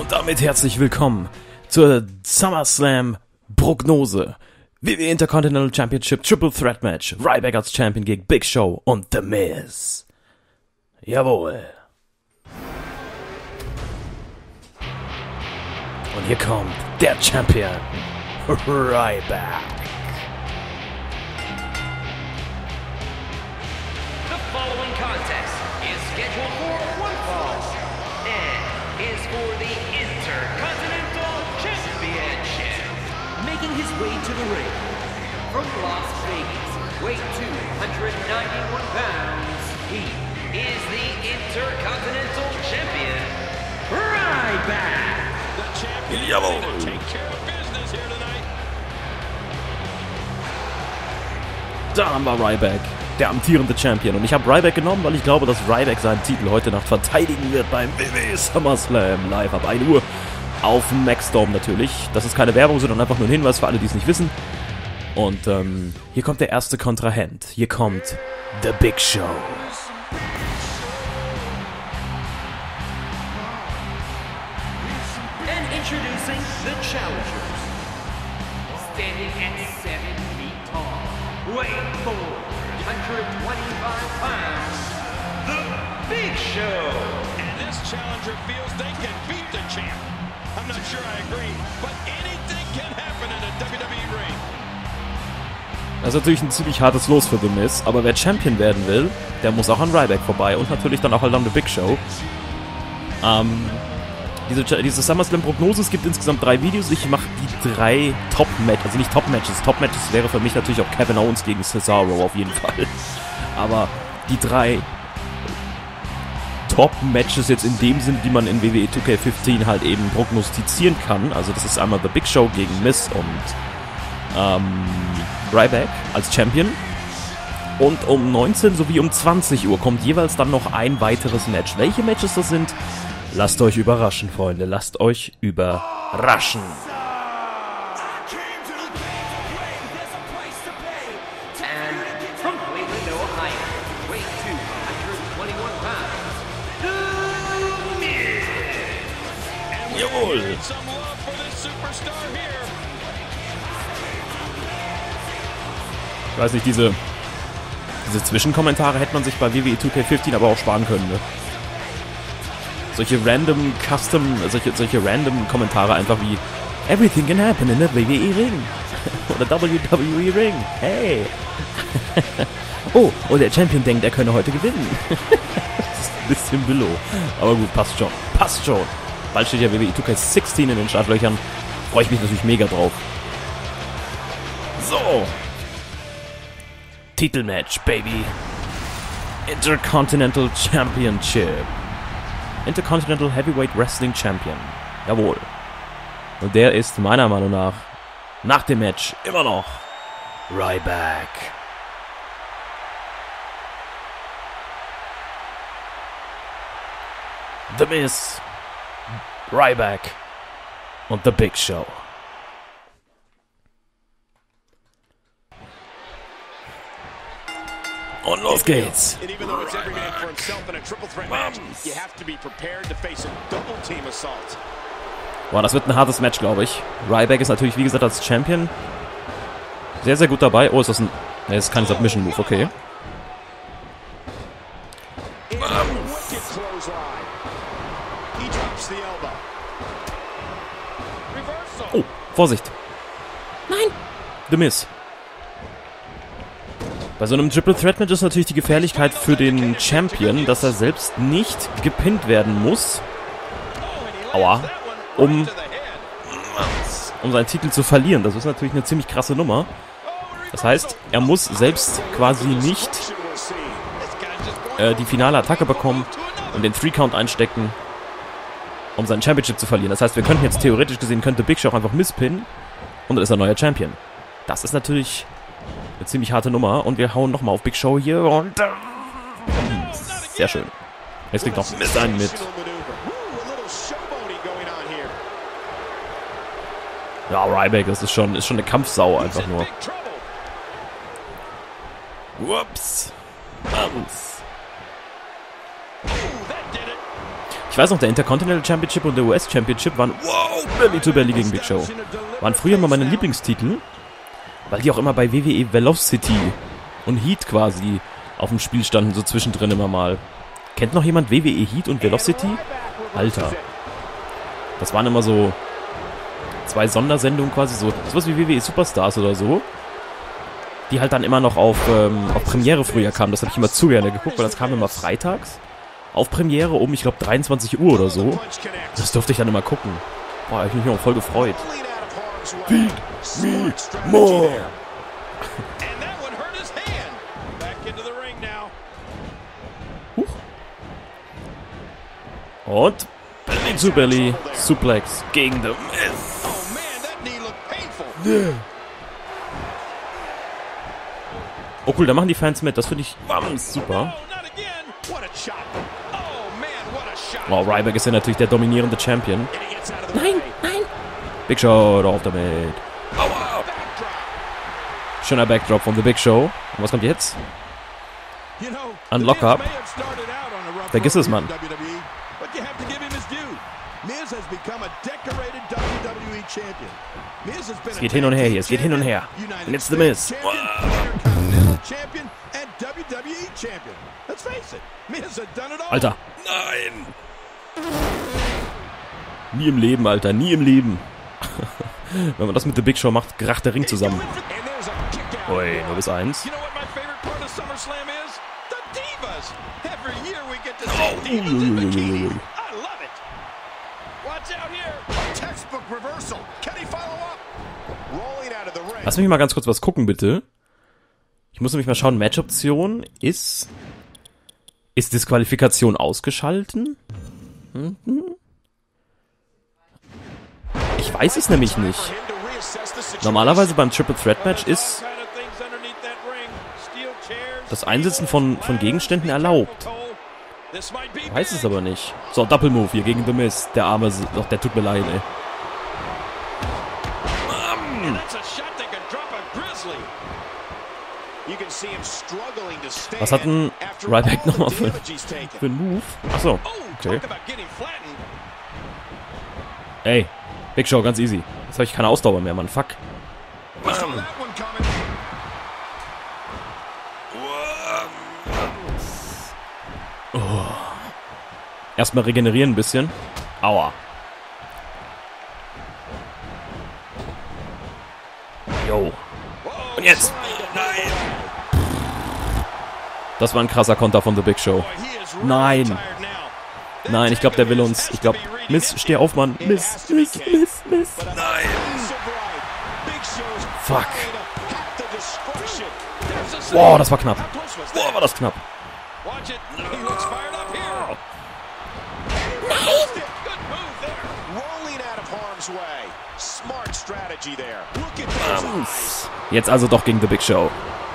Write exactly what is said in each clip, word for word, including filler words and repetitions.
Und damit herzlich willkommen zur SummerSlam-Prognose. W W E Intercontinental Championship Triple Threat Match. Ryback als Champion gegen Big Show und The Miz. Jawohl. Und hier kommt der Champion, Ryback. The following contest is scheduled for one fall and is for the Intercontinental Championship. Making his way to the ring from Las Vegas, weight two hundred ninety-one pounds, he is the Intercontinental Champion, Ryback. The champion is Jawohl. going to take care of business here tonight. Da haben wir Ryback, der amtierende Champion. Und ich habe Ryback genommen, weil ich glaube, dass Ryback seinen Titel heute Nacht verteidigen wird beim W W E SummerSlam live ab ein Uhr auf dem Maxdome natürlich. Das ist keine Werbung, sondern einfach nur ein Hinweis für alle, die es nicht wissen. Und ähm, hier kommt der erste Kontrahent. Hier kommt The Big Show. And introducing the challengers. Standing at seven feet tall, weighing four hundred twenty-five pounds, the Big Show. And this challenger feels they can beat the champ. I'm not sure I agree, but anything can happen in a W W E ring. Das ist natürlich ein ziemlich hartes Los für The Miz, aber wer Champion werden will, der muss auch an Ryback vorbei und natürlich dann auch halt an The Big Show. Ähm, diese, diese SummerSlam-Prognose, es gibt insgesamt drei Videos. Ich mache die drei Top-Matches, also nicht Top-Matches. Top-Matches wäre für mich natürlich auch Kevin Owens gegen Cesaro auf jeden Fall. Aber die drei Top-Matches jetzt in dem Sinn, die man in W W E zwei K fünfzehn halt eben prognostizieren kann. Also das ist einmal The Big Show gegen Miz und ähm, Ryback als Champion. Und um neunzehn sowie um zwanzig Uhr kommt jeweils dann noch ein weiteres Match. Welche Matches das sind, lasst euch überraschen, Freunde. Lasst euch überraschen. And from Cleveland, Ohio, weight two hundred twenty-one pounds, The Miz. Jawohl. Need some love for this superstar here. Ich weiß nicht, diese, diese Zwischenkommentare hätte man sich bei W W E zwei K fünfzehn aber auch sparen können, ne? Solche random Custom, solche, solche random Kommentare einfach wie Everything can happen in the W W E Ring. Oder W W E Ring. Hey. Oh, und der Champion denkt, er könne heute gewinnen. Das ist ein bisschen billow. Aber gut, passt schon. Passt schon. Bald steht ja W W E zwei K sechzehn in den Startlöchern. Freue ich mich natürlich mega drauf. So. Titelmatch, baby. Intercontinental Championship. Intercontinental Heavyweight Wrestling Champion. Jawohl. Und der ist meiner Meinung nach nach dem Match immer noch Ryback. The Miz, Ryback und The Big Show. Und los geht's. And even though it's every man for himself in a triple threat match, you have to be prepared to face a double team assault. Boah, das wird ein hartes Match, glaube ich. Ryback ist natürlich, wie gesagt, als Champion sehr, sehr gut dabei. Oh, ist das ein... Ne, das ist kein Submission-Move, okay. Wicked clothesline. He drops the elbow. Reversal. Oh, Vorsicht. Nein. The Miz. Bei so einem Triple Threat Match ist natürlich die Gefährlichkeit für den Champion, dass er selbst nicht gepinnt werden muss, aua, um, um seinen Titel zu verlieren. Das ist natürlich eine ziemlich krasse Nummer. Das heißt, er muss selbst quasi nicht äh, die finale Attacke bekommen und den Three-Count einstecken, um seinen Championship zu verlieren. Das heißt, wir könnten jetzt theoretisch gesehen, könnte Big Show auch einfach misspinnen und dann ist er neuer Champion. Das ist natürlich eine ziemlich harte Nummer und wir hauen nochmal auf Big Show hier und äh, sehr schön. Jetzt kriegt noch Miz einen mit. Ja, Ryback, das ist schon, ist schon eine Kampfsau einfach nur. Ups. Ups. Ich weiß noch, der Intercontinental Championship und der U S Championship waren, wow, Belly to Belly gegen Big Show. Waren früher immer meine Lieblingstitel, weil die auch immer bei W W E Velocity und Heat quasi auf dem Spiel standen, so zwischendrin immer mal. Kennt noch jemand W W E Heat und Velocity? Alter. Das waren immer so zwei Sondersendungen quasi, so sowas wie W W E Superstars oder so, die halt dann immer noch auf, ähm, auf Premiere früher kamen. Das habe ich immer zu gerne geguckt, weil das kam immer freitags auf Premiere um, ich glaube, dreiundzwanzig Uhr oder so. Das durfte ich dann immer gucken. Boah, hab ich mich auch voll gefreut. Feed me more! Huch. Und Belly to Belly Suplex gegen The Miz. Oh cool, da machen die Fans mit. Das finde ich wams, super. Wow, Ryback ist ja natürlich der dominierende Champion. Nein, nein. Big Show, drauf damit. Aua. Schöner Backdrop von The Big Show. Und was kommt jetzt? Unlock Up. Vergiss es, Mann. Es geht hin und her hier, es geht hin und her. Und jetzt The Miz. Alter. Nein. Nie im Leben, Alter. Nie im Leben. Wenn man das mit The Big Show macht, kracht der Ring zusammen. Ui, nur bis eins. Oh, uiuiui. Lass mich mal ganz kurz was gucken, bitte. Ich muss nämlich mal schauen, Match-Option ist... Ist Disqualifikation ausgeschalten? Mhm. Ich weiß es nämlich nicht. Normalerweise beim Triple Threat Match ist das Einsetzen von, von Gegenständen erlaubt. Ich weiß es aber nicht. So, Double Move hier gegen The Miz. Der Arme, doch, der tut mir leid, ey. Was hat denn Ryback nochmal für, für einen Move? Achso, okay. Ey, Big Show, ganz easy. Jetzt habe ich keine Ausdauer mehr, Mann. Fuck. Oh. Erstmal regenerieren ein bisschen. Aua. Yo. Und jetzt. Nein. Das war ein krasser Konter von The Big Show. Nein. Nein, ich glaube, der will uns. Ich glaube, Miz, steh auf, Mann. Miz, Miz, Miz, Miz. Nein. Fuck. Boah, das war knapp. Boah, war das knapp. Mams. Jetzt also doch gegen The Big Show.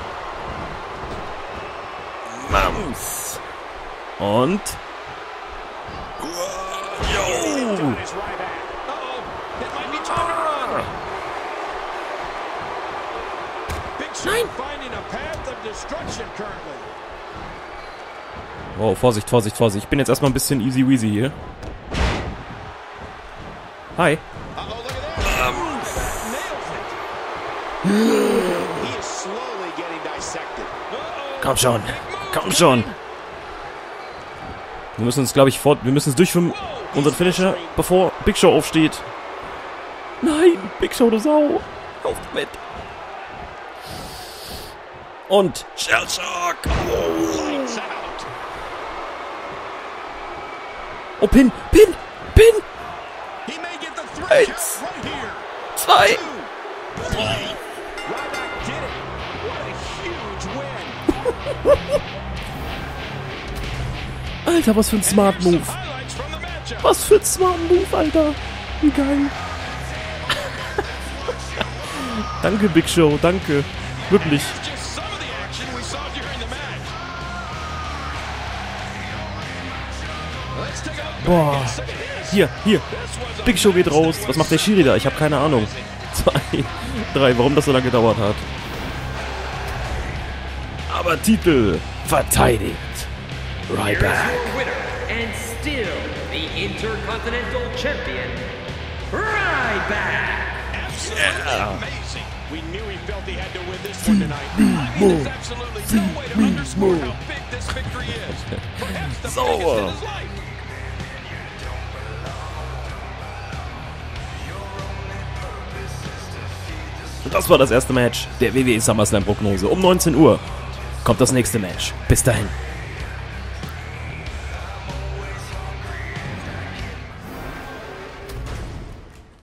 Mams. Und... Yo. Nein. Wow, Vorsicht, Vorsicht, Vorsicht. Ich bin jetzt erstmal ein bisschen easy weasy hier. Hi. Komm schon. Komm schon. Wir müssen uns, glaube ich, fort... Wir müssen uns durchführen, unseren Finisher, bevor Big Show aufsteht. Nein, Big Show, du Sau. Auf damit. Und Shell Shock. Oh. Oh, Pin, Pin, Pin. Eins, zwei, drei. Alter, was für ein Smart Move. Was für ein Smart Move, Alter. Wie geil. Danke, Big Show, danke. Wirklich. Boah. Hier, hier. Big Show geht raus. Was macht der Schiri da? Ich habe keine Ahnung. Zwei, drei. Warum das so lange gedauert hat. Aber Titel verteidigt. Ryback. And still the Intercontinental Champion, Ryback. Absolutely amazing. We knew he felt he had to win this one tonight. I mean, there's absolutely no way to underscore how big this victory is. Perhaps the So, biggest in his life. Und das war das erste Match der W W E SummerSlam Prognose. Um neunzehn Uhr kommt das nächste Match. Bis dahin.